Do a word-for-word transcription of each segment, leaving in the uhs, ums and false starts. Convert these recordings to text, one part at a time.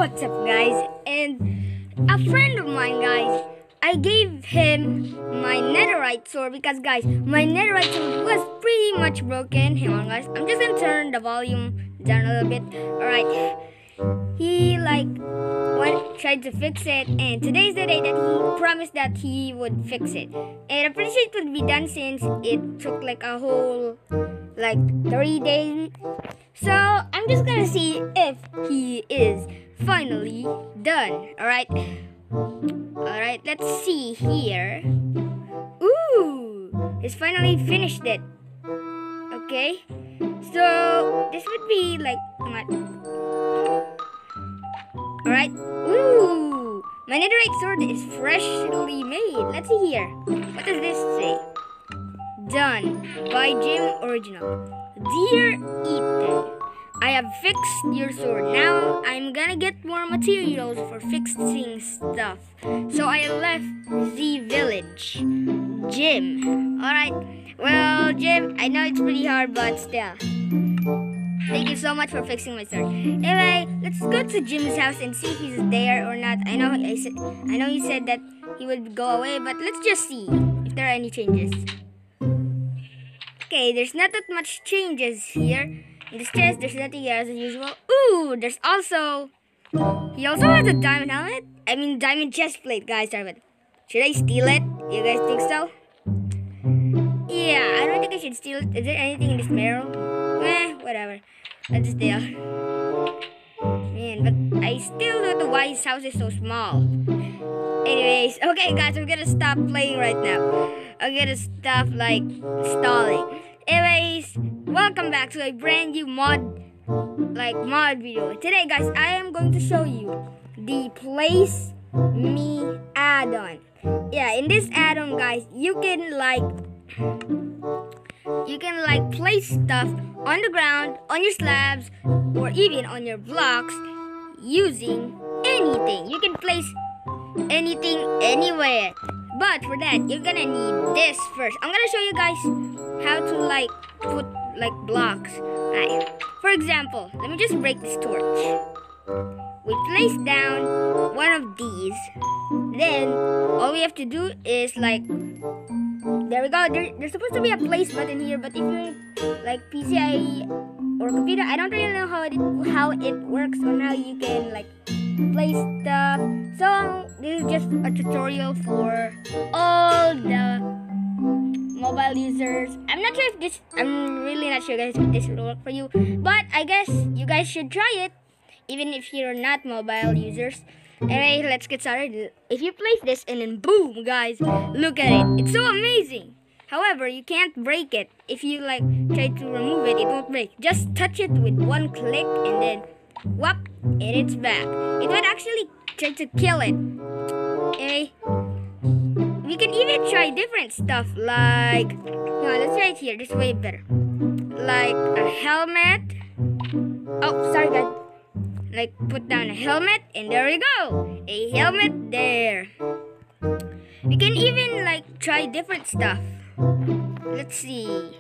What's up, guys? And a friend of mine, guys, I gave him my netherite sword because, guys, my netherite sword was pretty much broken. Hang on, guys. I'm just gonna turn the volume down a little bit. Alright. He, like, went, tried to fix it, and today's the day that he promised that he would fix it. And I'm pretty sure it would be done since it took, like, a whole, like, three days. So, I'm just gonna see if he is finally done. Alright. Alright, let's see here. Ooh! He's finally finished it. Okay. So, this would be like... Alright. Ooh! My netherite sword is freshly made. Let's see here. What does this say? Done by Jim Original. Dear Ethan, I have fixed your sword. Now I'm gonna get more materials for fixing stuff. So I left the village. Jim. Alright. Well, Jim, I know it's pretty hard, but still. Thank you so much for fixing my sword. Anyway, let's go to Jim's house and see if he's there or not. I know I said I know he said that he would go away, but let's just see if there are any changes. Okay, there's not that much changes here. In this chest, there's nothing as usual. Ooh, there's also... He also has a diamond helmet. I mean, diamond chest plate, guys. Sorry, but should I steal it? You guys think so? Yeah, I don't think I should steal it. Is there anything in this barrel? Eh, whatever. Let's just steal. Man, but I still don't know why his house is so small. Anyways, okay, guys, I'm gonna stop playing right now. I'm gonna stop, like, stalling. Anyways, welcome back to a brand new mod, like, mod video. Today, guys, I am going to show you the Place Me add-on. Yeah, in this add-on, guys, you can, like, you can, like, place stuff on the ground, on your slabs, or even on your blocks using anything. You can place anything anywhere. But for that, you're gonna need this first. I'm gonna show you guys how to, like, put, like, blocks. Right. For example, let me just break this torch. We place down one of these. Then, all we have to do is, like, there we go. There, there's supposed to be a place button here, but if you're, like, P C I or computer, I don't really know how it, how it works on how you can, like, place stuff. So, this is just a tutorial for all the mobile users. I'm not sure if this, I'm really not sure, guys, if this will work for you. But I guess you guys should try it, even if you're not mobile users. Anyway, let's get started. If you place this and then boom, guys, look at it. It's so amazing. However, you can't break it. If you, like, try to remove it, it won't break. Just touch it with one click and then whoop, and it's back. It would actually try to kill it. Anyway, we can even try different stuff like, no, let's try it here. This is way better. Like a helmet. Oh, sorry, guys. Like, put down a helmet, and there we go. A helmet there. We can even, like, try different stuff. Let's see.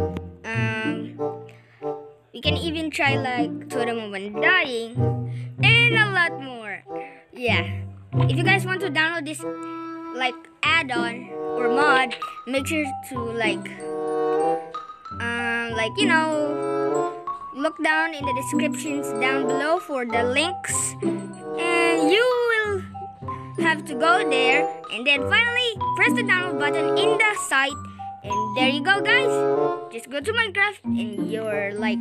Um, we can even try, like, totem of undying, and a lot more. Yeah. If you guys want to download this, like, add-on or mod, make sure to, like, um, like, you know, look down in the descriptions down below for the links, and you will have to go there, and then finally press the download button in the site, and there you go, guys. Just go to Minecraft and you're like,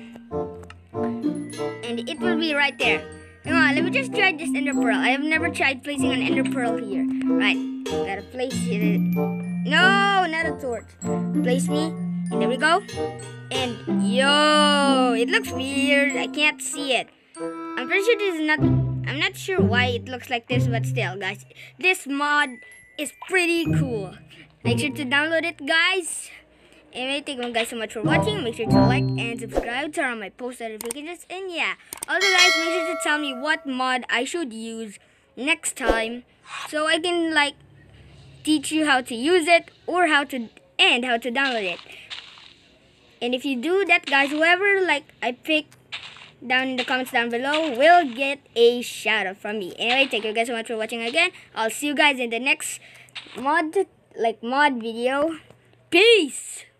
and it will be right there. Hang on, let me just try this ender pearl. I have never tried placing an ender pearl here. Right, gotta place it. No, not a torch. Place me, and there we go. And yo, it looks weird. I can't see it. I'm pretty sure this is not, I'm not sure why it looks like this, but still, guys, this mod is pretty cool. Make sure to download it, guys. Anyway, thank you guys so much for watching. Make sure to like and subscribe, turn on my post notifications, and yeah. Also, guys, make sure to tell me what mod I should use next time, so I can, like, teach you how to use it or how to, and how to download it. And if you do that, guys, whoever, like, I pick down in the comments down below will get a shout out from me. Anyway, thank you guys so much for watching again. I'll see you guys in the next mod, like mod video. Peace!